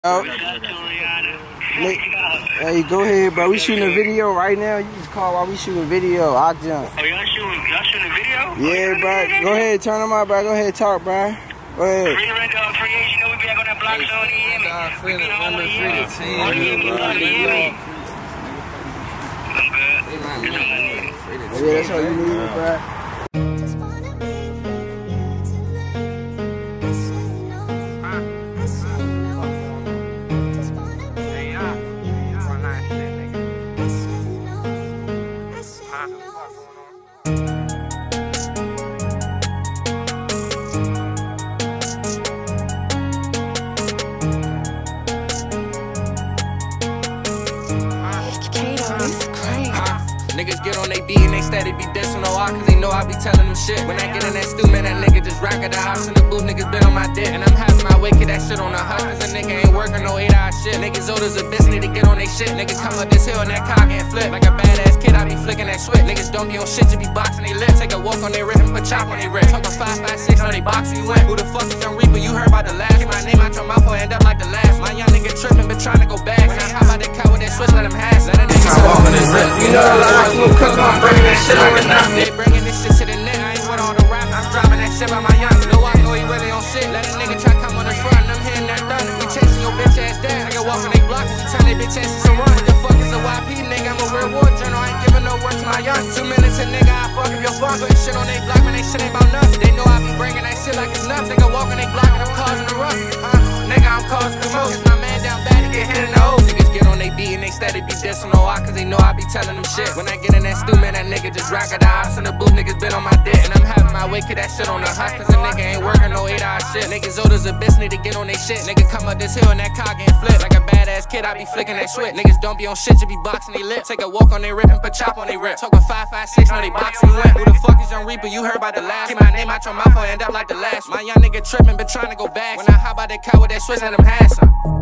Oh. Hey, go ahead, bro. We shooting a video right now. You just call while we shooting a video. I'll jump. Oh, y'all shooting a video? Yeah, bro. Go ahead, turn them out, bro. Go ahead, talk, bro. Go ahead. Free agent, you know we be back on that block zone, you hear me? We be on the team. I'm good. Yeah, that's all you need, bro. Niggas get on they beat and they steady be dissing no cause they know I be telling them shit. When I get in that stew, man, that nigga just rock at the house in the booth, niggas been on my dick. And I'm having my way, kid, that shit on the hush, cause a nigga ain't working no 8-hour shit. Niggas old as a bitch, need to get on they shit. Niggas come up this hill and that car can't flip. Like a badass kid, I be flicking that switch. Niggas don't be on shit, just be boxing they lips. Take a walk on their wrist and put chop on they wrist. Talking 5, 5, 6, on they box you win. Who the fuck is Young Reaper? You heard about the last. Get my name out your mouth or end up like the last. My young nigga tripping, but trying to go back. When I hop out the car with that switch, let him hash. Let a nigga walk on his wrist. You know I like to cook, I'm bringing that shit on the night. They bringing this shit to the net, I ain't with all the rap. I'm dropping that shit by my young. No, I know he really on shit. Let a nigga try come on the front, I'm hitting that thunder. We chasing your bitch ass down. Nigga walking they block, we turn they bitch ass to run. What the fuck is a YP, nigga? I'm a real war journal, I ain't giving no word to my young. 2 minutes a nigga, I fuck if your phone. Putting shit on they block, man, they shit ain't about nothing. They know I be bringing that shit like it's nuts. Nigga walking they block and I'm causing the rush. Nigga, I'm causing the most. My man down bad, he get hit in the hole. Niggas get on they beat and they steady be dissing no cause they know I be telling them shit. When I get in that stew, man, that nigga just rock at the house in the booth, niggas been on my dick. And I'm having my way, kid, that shit on the hush, cause a nigga ain't working no 8-hour shit. Niggas old as a bitch, need to get on they shit. Nigga come up this hill and that car can't flip. Like a badass kid, I be flicking that switch. Niggas don't be on shit, just be boxing they lips. Take a walk on they rip and put chop on they rip. Talking 5, 5, 6, know they boxing you win. Who the fuck is Young Reaper? You heard about the last. Keep my name out your mouth or end up like the last. My young nigga tripping, but trying to go back. When I hop out that car with that switch, let him have some.